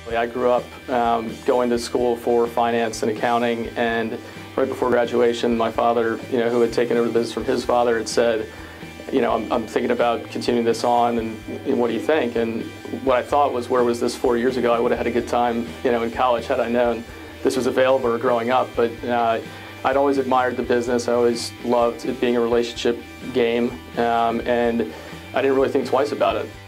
I grew up going to school for finance and accounting, and right before graduation, my father, who had taken over the business from his father, had said, I'm thinking about continuing this on, and what do you think? And what I thought was, where was this 4 years ago? I would have had a good time, in college had I known this was available or growing up. But I'd always admired the business. I always loved it being a relationship game, and I didn't really think twice about it.